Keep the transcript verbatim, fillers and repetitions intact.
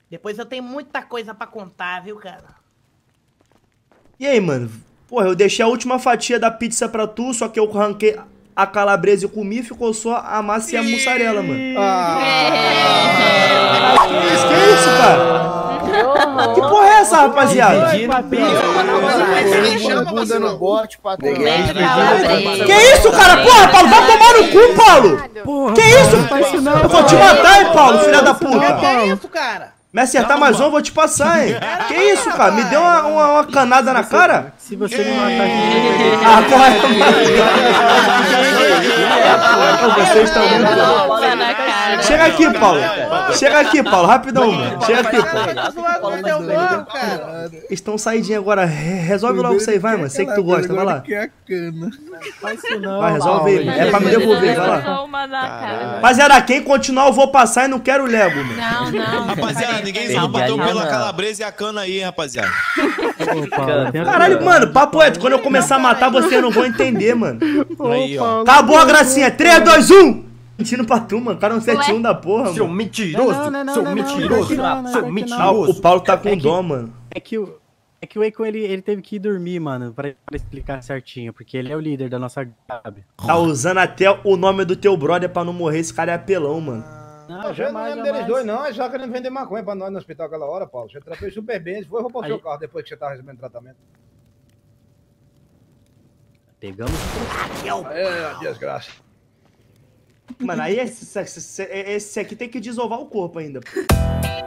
Depois eu tenho muita coisa pra contar, viu, cara? E aí, mano? Porra, eu deixei a última fatia da pizza pra tu, só que eu arranquei a calabresa e comi, ficou só a massa e a mussarela, mano. Ah, que isso, que isso, cara? Que porra é essa, rapaziada? Que isso, cara? Porra, Paulo, vai tomar no cu, Paulo! Que isso? Eu vou te matar, hein, Paulo, filha da puta! Que é isso, cara? Me acertar mais um, eu vou te passar, hein? Que isso, cara? Me deu uma, uma, uma canada na cara? Se você me matar aqui... Ah, corre, vocês estão muito... Chega aqui, Paulo. Chega aqui, Paulo. Rapidão, mano. Chega aqui, Paulo. Estão saidinho agora. Resolve logo isso aí, vai, mano. Sei que tu gosta, vai lá. Vai, resolve aí. É pra me devolver, vai lá. Rapaziada, quem continuar eu vou passar e não quero Lego, mano. Não, não. Rapaziada, ninguém só bateu pela calabresa e a cana aí, rapaziada. Caralho, mano, papo é, quando eu começar a matar você, não vou entender, mano. Aí, ó. Acabou a gracinha. três, dois, um! Mentindo pra tu, mano. Cara, um sete um da porra, Seu mano. mentiroso, seu mentiroso, seu Ah, mentiroso. o Paulo tá com dó, mano. É que o... É que o Eiko, ele, ele teve que ir dormir, mano, pra, pra explicar certinho, porque ele é o líder da nossa gabe. Tá usando até o nome do teu brother pra não morrer. Esse cara é apelão, mano. Não, Eu já não lembro deles dois, não. É só querendo vender maconha pra nós no hospital aquela hora, Paulo. Você tratei super bem. Foi roubar o seu carro depois que você tava recebendo tratamento. Pegamos. É, desgraça. Mano, aí esse, esse, esse aqui tem que desovar o corpo ainda.